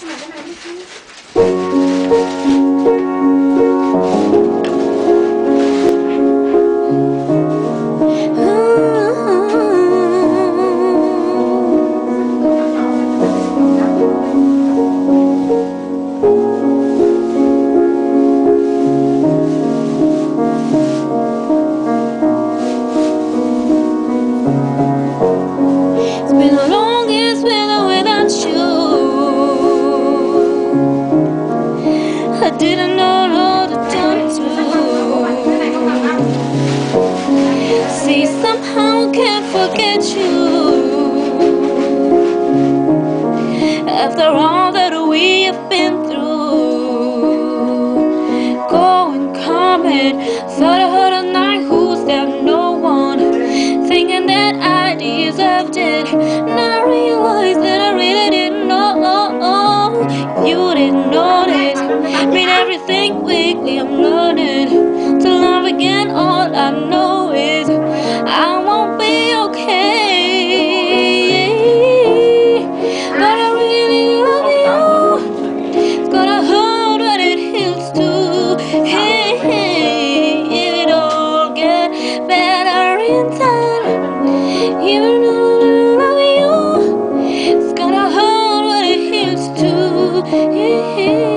I didn't know how to turn to. See, somehow I can't forget you. After all that we have been through, going, coming, thought I heard a night who's there, no one, thinking that I deserved it. Now I realize that I really didn't know. You didn't notice. Mean everything weekly, I'm learning to love again. All I know is I won't be okay, but I really love you. It's gonna hurt when it heals too. Hey, hey, it all get better in time. Even though I love you, it's gonna hurt when it heals too. Hey, hey.